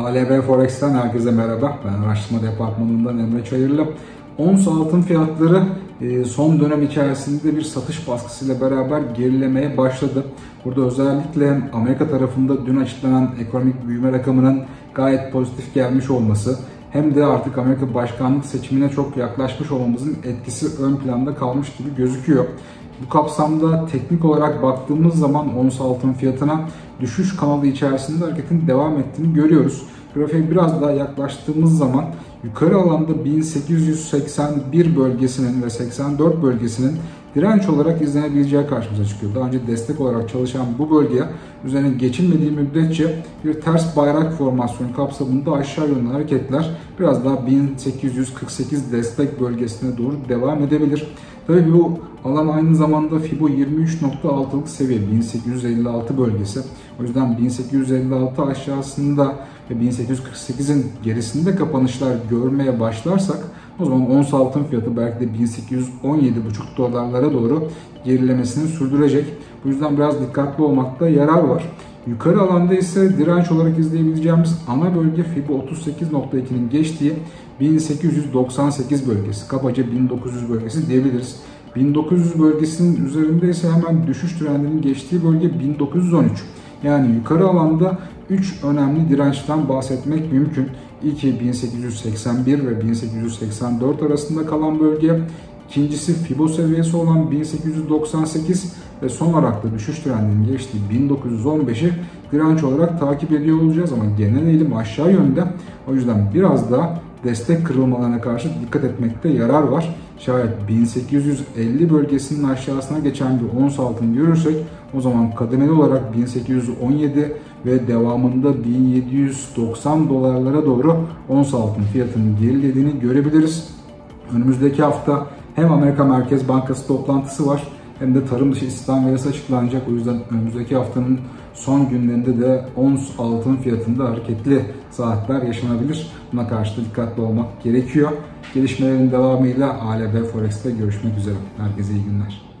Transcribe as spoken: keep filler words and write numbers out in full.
A L B Forex'ten herkese merhaba. Ben araştırma departmanından Emre Çayırlı. Ons altın fiyatları son dönem içerisinde bir satış baskısıyla beraber gerilemeye başladı. Burada özellikle Amerika tarafında dün açıklanan ekonomik büyüme rakamının gayet pozitif gelmiş olması, hem de artık Amerika başkanlık seçimine çok yaklaşmış olmamızın etkisi ön planda kalmış gibi gözüküyor. Bu kapsamda teknik olarak baktığımız zaman ons altın fiyatına düşüş kanalı içerisinde hareketin devam ettiğini görüyoruz. Grafiğe biraz daha yaklaştığımız zaman yukarı alanda bin sekiz yüz seksen bir bölgesinin ve seksen dört bölgesinin direnç olarak izlenebileceği karşımıza çıkıyor. Daha önce destek olarak çalışan bu bölgeye üzerine geçilmediği müddetçe bir ters bayrak formasyonu kapsamında aşağı yönlü hareketler biraz daha bin sekiz yüz kırk sekiz destek bölgesine doğru devam edebilir. Tabii bu alan aynı zamanda Fibo yirmi üç nokta altılık seviye bin sekiz yüz elli altı bölgesi. O yüzden bin sekiz yüz elli altı aşağısında ve bin sekiz yüz kırk sekizin gerisinde kapanışlar görmeye başlarsak o zaman ons altın fiyatı belki de bin sekiz yüz on yedi buçuk dolarlara doğru gerilemesini sürdürecek. Bu yüzden biraz dikkatli olmakta yarar var. Yukarı alanda ise direnç olarak izleyebileceğimiz ana bölge Fibo otuz sekiz nokta ikinin geçtiği bin sekiz yüz doksan sekiz bölgesi, kabaca bin dokuz yüz bölgesi diyebiliriz. bin dokuz yüz bölgesinin üzerinde ise hemen düşüş trendinin geçtiği bölge bin dokuz yüz on üç. Yani yukarı alanda üç önemli dirençten bahsetmek mümkün. İlki bin sekiz yüz seksen bir ve bin sekiz yüz seksen dört arasında kalan bölge. İkincisi Fibo seviyesi olan bin sekiz yüz doksan sekiz ve son olarak da düşüş trendinin geçtiği bin dokuz yüz on beşi direnç olarak takip ediyor olacağız ama genel eğilim aşağı yönde. O yüzden biraz daha destek kırılmalarına karşı dikkat etmekte yarar var. Şayet bin sekiz yüz elli bölgesinin aşağısına geçen bir ons altın görürsek o zaman kademeli olarak bin sekiz yüz on yedi ve devamında bin yedi yüz doksan dolarlara doğru ons altın fiyatının gerilediğini görebiliriz. Önümüzdeki hafta hem Amerika Merkez Bankası toplantısı var hem de tarım dışı istihdam verisi açıklanacak. O yüzden önümüzdeki haftanın son günlerinde de ons altın fiyatında hareketli saatler yaşanabilir. Buna karşı da dikkatli olmak gerekiyor. Gelişmelerin devamıyla A L B Forex'te görüşmek üzere. Herkese iyi günler.